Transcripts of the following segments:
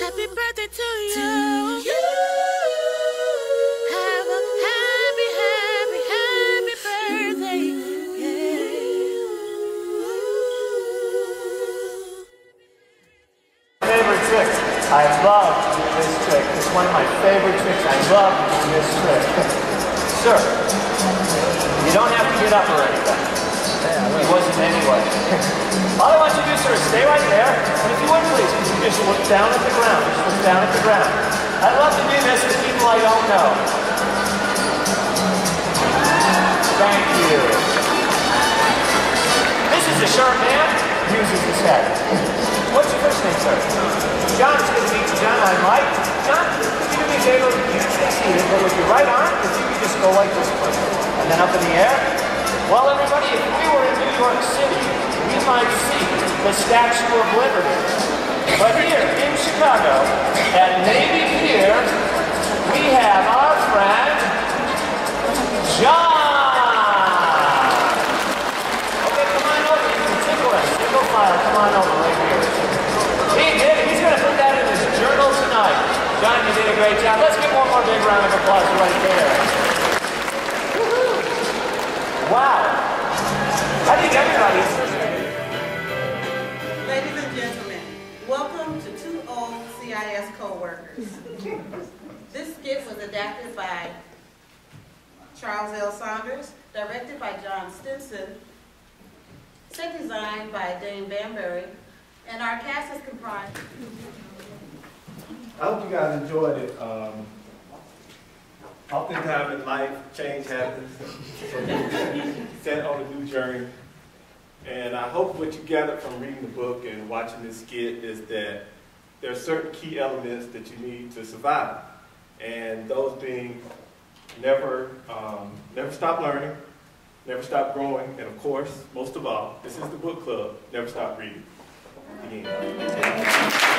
Happy birthday to you. Have a happy, happy, happy birthday. Favorite trick. I love this trick. It's one of my favorite tricks. I love this trick. Sir, you don't have to get up or anything. He wasn't anyway. All I want you to do, sir, is stay right there. And if you would, please, could you just look down at the ground? Just look down at the ground. I love to do this with people I don't know. Thank you. This is a sharp man. Uses his head. What's your first name, sir? John, it's good to meet you, John. I'm Mike. John, could you do me a favor? You stay seated, but with your right arm, if you could just go like this, please. And then up in the air. Well, everybody, if we were in New York City, we might see the Statue of Liberty. But here in Chicago, at Navy Pier, we have our friend, John. Okay, come on over. You can tickle us. Single file. Come on over right here. He's going to put that in his journal tonight. John, you did a great job. Let's give one more big round of applause right there. Wow. I think everybody. Ladies and gentlemen, welcome to two old CIS co-workers. This skit was adapted by Charles L. Saunders, directed by John Stinson, set design by Dane Banbury, and our cast is comprised. I hope you guys enjoyed it. Oftentimes in life, change happens. So set on a new journey. And I hope what you gathered from reading the book and watching this skit is that there are certain key elements that you need to survive. And those being never stop learning, never stop growing, and of course, most of all, this is the book club, never stop reading. The end.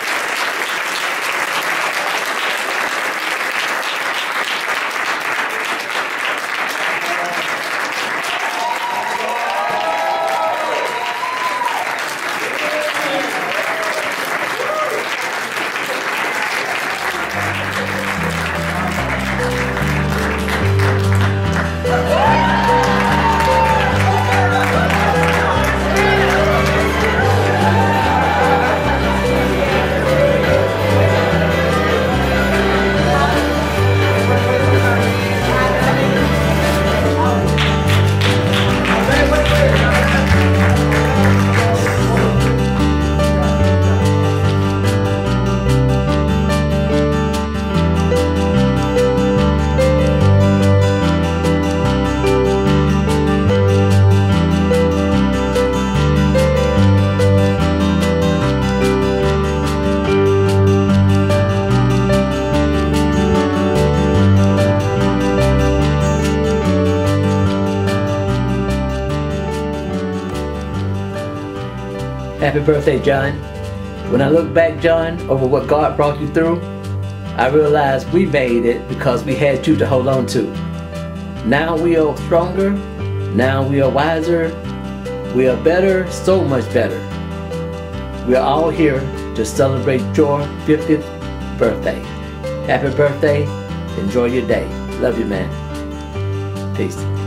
Happy birthday, John. When I look back, John, over what God brought you through, I realized we made it because we had you to hold on to. Now we are stronger. Now we are wiser. We are better, so much better. We are all here to celebrate your 50th birthday. Happy birthday. Enjoy your day. Love you, man. Peace.